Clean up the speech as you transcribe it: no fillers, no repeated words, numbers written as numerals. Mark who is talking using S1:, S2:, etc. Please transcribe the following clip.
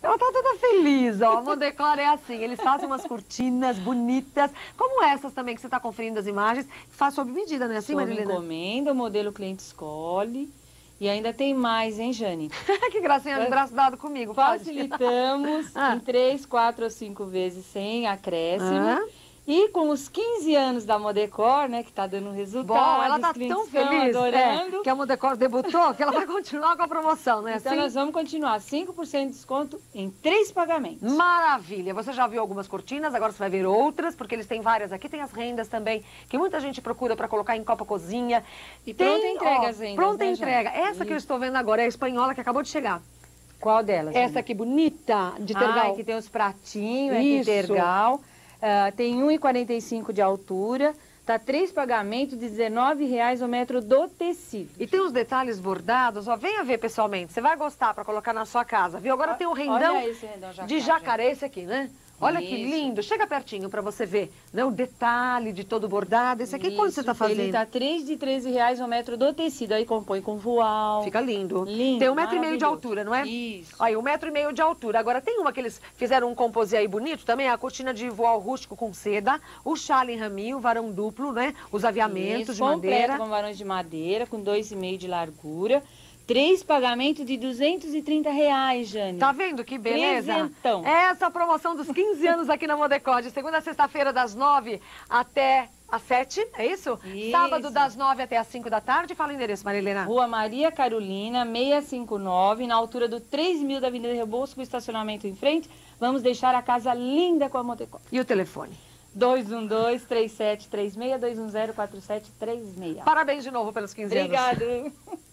S1: Ela tá toda feliz, ó. A Modecor é assim, eles fazem umas cortinas bonitas, como essas também que você tá conferindo as imagens, faz sob medida, né? Assim,
S2: Sob
S1: Marilena?
S2: encomenda, o modelo o cliente escolhe. E ainda tem mais, hein, Jane?
S1: Que gracinha de braço dado comigo, pode.
S2: Facilitamos em 3, 4 ou 5 vezes sem acréscimo.
S1: Ah.
S2: E com os 15 anos da Modecor, né, que tá dando resultado.
S1: Bom, ela tá
S2: os clientes
S1: tão
S2: estão
S1: feliz
S2: adorando.
S1: que a Modecor debutou, que ela vai continuar com a promoção, né?
S2: Então
S1: assim?
S2: nós vamos continuar 5% de desconto em 3 pagamentos.
S1: Maravilha! Você já viu algumas cortinas, agora você vai ver outras, porque eles têm várias aqui. Tem as rendas também, que muita gente procura para colocar em copa cozinha.
S2: E pronta entrega as rendas,
S1: pronta
S2: né,
S1: entrega.
S2: Jane?
S1: Essa que eu estou vendo agora é a espanhola que acabou de chegar.
S2: Qual delas?
S1: Essa aqui bonita, de tergal.
S2: Que tem os pratinhos, aqui
S1: Isso.
S2: tergal. Tem 1,45 de altura. Tá 3 pagamentos de R$19 o metro do tecido.
S1: E tem os detalhes bordados, ó, venha ver pessoalmente, você vai gostar para colocar na sua casa, viu? Agora tem o rendão,
S2: olha esse rendão
S1: de jacaré, esse aqui, né? Olha que
S2: Isso.
S1: lindo, chega pertinho para você ver, né? O detalhe de todo bordado, esse aqui quanto você tá fazendo?
S2: Ele tá 3 de R$13 o metro do tecido, aí compõe com voal.
S1: Fica lindo.
S2: Lindo,
S1: Tem 1,5 m de
S2: maravilhoso.
S1: altura, não é?
S2: Isso.
S1: Aí, 1,5 m de altura. Agora, tem uma que eles fizeram um composê aí bonito também, a cortina de voal rústico com seda, o chale em raminho, o varão duplo, né? Os aviamentos de madeira.
S2: Com varões de madeira, com 2,5 de largura. 3 pagamentos de R$230, Jane.
S1: Tá vendo que beleza?
S2: Presentão.
S1: Essa promoção dos 15 anos aqui na Modecor, de segunda a sexta-feira, das 9 até às 7, é isso?
S2: Isso.
S1: Sábado, das 9 até às 5 da tarde. Fala o endereço, Marilena.
S2: Rua Maria Carolina, 659, na altura do 3000 da Avenida Rebouças, com estacionamento em frente. Vamos deixar a casa linda com a Modecor.
S1: E o telefone?
S2: 212-3736, 210-4736.
S1: Parabéns de novo pelos 15 anos.
S2: Obrigada.